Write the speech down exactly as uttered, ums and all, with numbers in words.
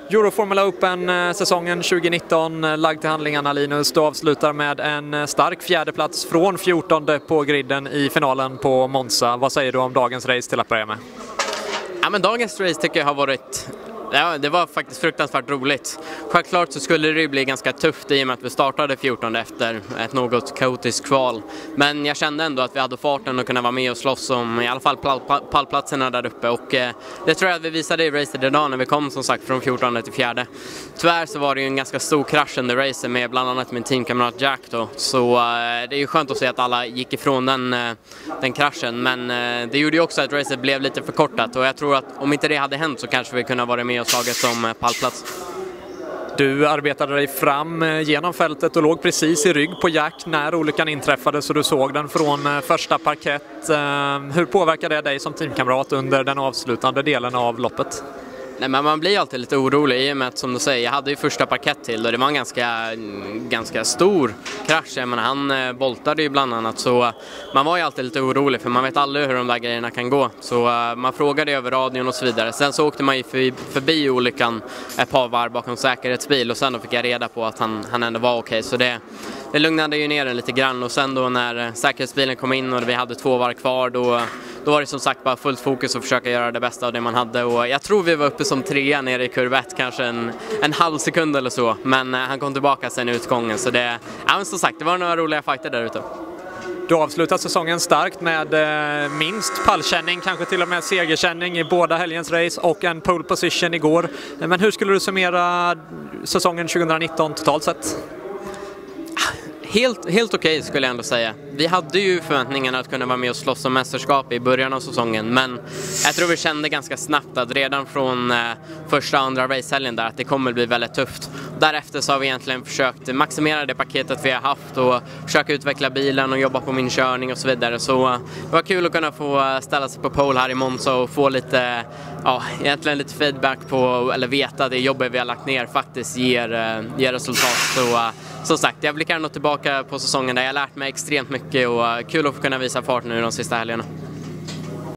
Euroformula Open-säsongen tjugonitton lagd till handlingarna, Linus. Du avslutar med en stark fjärdeplats från fjortonde på griden i finalen på Monza. Vad säger du om dagens race till att börja med? Ja, men dagens race tycker jag har varit... Ja, det var faktiskt fruktansvärt roligt. Självklart så skulle det ju bli ganska tufft i och med att vi startade fjortonde efter ett något kaotiskt kval. Men jag kände ändå att vi hade farten och kunna vara med och slåss om i alla fall pallplatserna där uppe. Och eh, det tror jag att vi visade i racet idag när vi kom som sagt från fjortonde till fjärde. Tyvärr så var det ju en ganska stor krasch under racet med bland annat min teamkamrat Jack då. Så eh, det är ju skönt att se att alla gick ifrån den, eh, den kraschen. Men eh, det gjorde ju också att racet blev lite förkortat. Och jag tror att om inte det hade hänt så kanske vi kunde vara med och slagit som pallplats. Du arbetade dig fram genom fältet och låg precis i rygg på Jack när olyckan inträffade, så du såg den från första parkett. Hur påverkar det dig som teamkamrat under den avslutande delen av loppet? Nej, men man blir alltid lite orolig i och med att, som du säger, jag hade ju första parkett till och det var en ganska, ganska stor krasch. Jag menar, han eh, boltade ju bland annat, så man var ju alltid lite orolig för man vet aldrig hur de där grejerna kan gå. Så eh, man frågade över radion och så vidare. Sen så åkte man ju förbi, förbi olyckan ett par varv bakom säkerhetsbil och sen då fick jag reda på att han, han ändå var okej. Så det, det lugnade ju ner den lite grann, och sen då när säkerhetsbilen kom in och vi hade två varv kvar, då Då var det som sagt bara fullt fokus och försöka göra det bästa av det man hade. Och jag tror vi var uppe som trea nere i kurva ett, kanske en, en halv sekund eller så. Men eh, han kom tillbaka sen i utgången. Så det, ja, men som sagt, det var några roliga fighter där ute. Du avslutar säsongen starkt med eh, minst pallkänning, kanske till och med segerkänning i båda helgens race och en pole position igår. Men hur skulle du summera säsongen tjugonitton totalt sett? Helt, helt okej okay, skulle jag ändå säga. Vi hade ju förväntningen att kunna vara med och slåss om mästerskap i början av säsongen, men jag tror vi kände ganska snabbt att redan från eh, första och andra racehelgen där att det kommer bli väldigt tufft. Därefter så har vi egentligen försökt maximera det paketet vi har haft och försöka utveckla bilen och jobba på min körning och så vidare. Så eh, det var kul att kunna få ställa sig på pole här i Monza och få lite, ja, egentligen lite feedback på, eller veta att det jobbet vi har lagt ner faktiskt ger, eh, ger resultat. Så eh, som sagt, jag blickar nog tillbaka på säsongen där jag har lärt mig extremt mycket och kul att få kunna visa fart nu de sista helgerna.